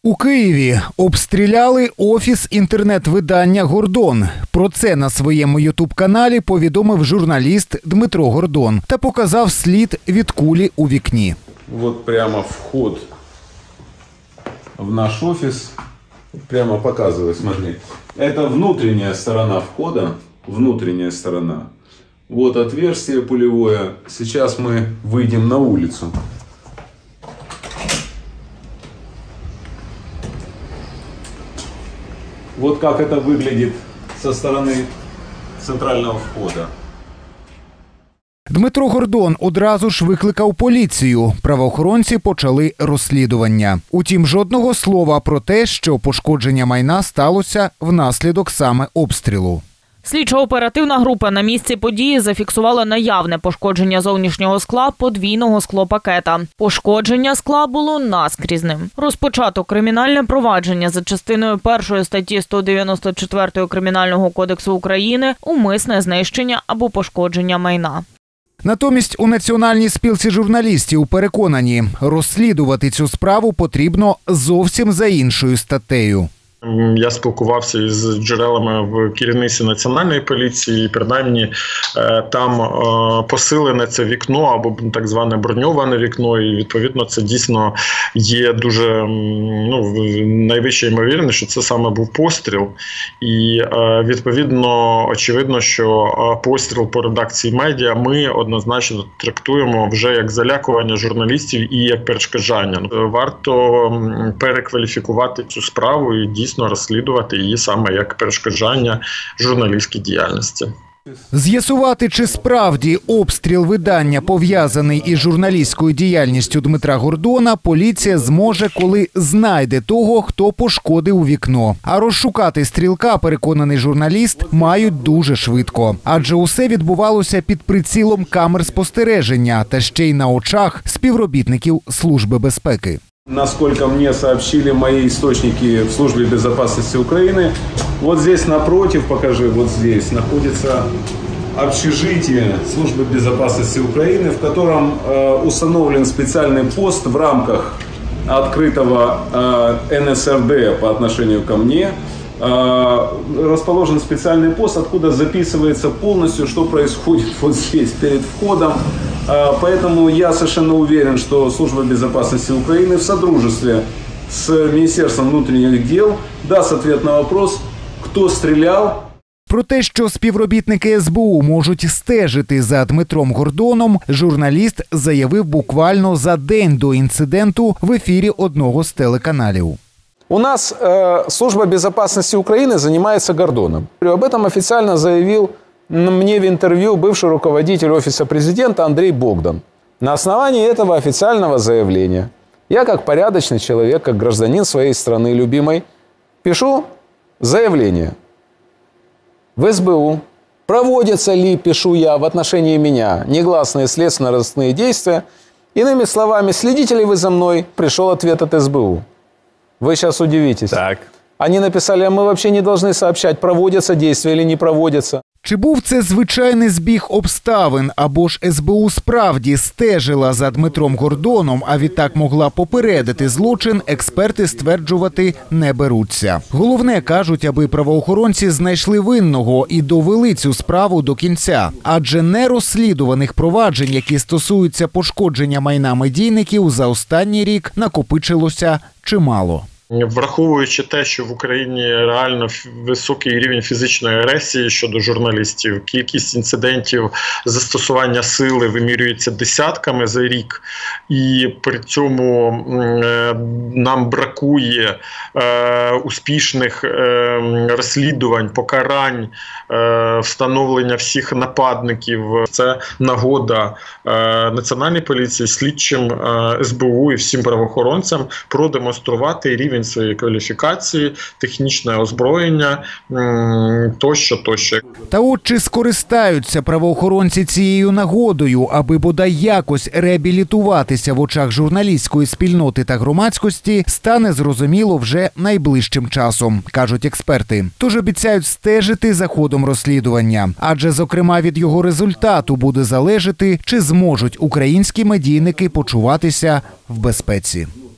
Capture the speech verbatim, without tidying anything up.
У Києві обстріляли офіс інтернет-видання «Гордон». Про це на своєму ютуб-каналі повідомив журналіст Дмитро Гордон та показав слід від кулі у вікні. Вот прямо вход в наш офис. Прямо показываю, смотри. Это внутренняя сторона входа. Внутренняя сторона. Вот отверстие пулевое. Сейчас мы выйдем на улицу. Вот как это выглядит со стороны центрального входа. Дмитро Гордон одразу ж викликав поліцію. Правоохоронці почали розслідування. Утім, жодного слова про те, що пошкодження майна сталося внаслідок саме обстрілу. Слідчо-оперативна група на місці події зафіксувала наявне пошкодження зовнішнього скла подвійного склопакета. Пошкодження скла було наскрізним. Розпочато кримінальне провадження за частиною першої статті сто дев'яносто чотири Кримінального кодексу України «Умисне знищення або пошкодження майна». Натомість у Національній спілці журналістів переконані, розслідувати цю справу потрібно зовсім за іншою статтею. Я спілкувався із джерелами в керівництві Національної поліції, і принаймні там посилене це вікно або так зване броньоване вікно, і відповідно це дійсно є дуже, ну, найвища ймовірність, що це саме був постріл. І відповідно очевидно, що постріл по редакції медіа ми однозначно трактуємо вже як залякування журналістів і як перешкоджання. Варто перекваліфікувати цю справу і дійсно розслідувати її саме як перешкоджання журналістській діяльності. З'ясувати, чи справді обстріл видання пов'язаний із журналістською діяльністю Дмитра Гордона, поліція зможе, коли знайде того, хто пошкодив вікно. А розшукати стрілка, переконаний журналіст, мають дуже швидко. Адже усе відбувалося під прицілом камер спостереження та ще й на очах співробітників Служби безпеки. Насколько мне сообщили мои источники в Службе безопасности Украины, вот здесь напротив, покажи, вот здесь находится общежитие Службы безопасности Украины, в котором э, установлен специальный пост в рамках открытого э, эн эс эр дэ по отношению ко мне. Э, расположен специальный пост, откуда записывается полностью, что происходит вот здесь перед входом. Поэтому я совершенно уверен, что Служба безопасности Украины в содружестве с Министерством внутренних дел даст ответ на вопрос, кто стрелял. Про те, що співробітники ес бе у можуть стежити за Дмитром Гордоном, журналіст заявив буквально за день до інциденту в ефірі одного з телеканалів. У нас э, Служба безопасности Украины занимается Гордоном. Об этом официально заявил мне в интервью бывший руководитель Офиса президента Андрей Богдан. На основании этого официального заявления я, как порядочный человек, как гражданин своей страны любимой, пишу заявление в эс бэ у. Проводятся ли, пишу я, в отношении меня негласные следственно-розыскные действия? Иными словами, следите ли вы за мной? Пришел ответ от эс бэ у. Вы сейчас удивитесь. Так. Они написали, а мы вообще не должны сообщать, проводятся действия или не проводятся. Чи був це звичайний збіг обставин, або ж ес бе у справді стежила за Дмитром Гордоном, а відтак могла попередити злочин, експерти стверджувати не беруться. Головне, кажуть, аби правоохоронці знайшли винного і довели цю справу до кінця. Адже нерозслідуваних проваджень, які стосуються пошкодження майна медійників, за останній рік накопичилося чимало. Враховуючи те, що в Україні реально високий рівень фізичної агресії щодо журналістів, кількість інцидентів застосування сили вимірюється десятками за рік, і при цьому нам бракує е, успішних е, розслідувань, покарань, е, встановлення всіх нападників. Це нагода е, Національної поліції, слідчим е, ес бе у і всім правоохоронцям продемонструвати рівень своєї кваліфікації, технічне озброєння, тощо, тощо. Та от чи скористаються правоохоронці цією нагодою, аби бодай якось реабілітуватися в очах журналістської спільноти та громадськості, стане зрозуміло вже найближчим часом, кажуть експерти. Тож обіцяють стежити за ходом розслідування. Адже, зокрема, від його результату буде залежати, чи зможуть українські медійники почуватися в безпеці.